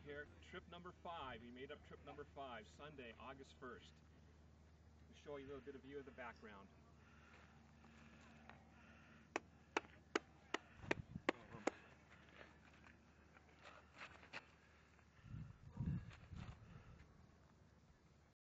here, trip number 5. We made up trip number 5, Sunday, August 1st. We'll show you a little bit of view of the background.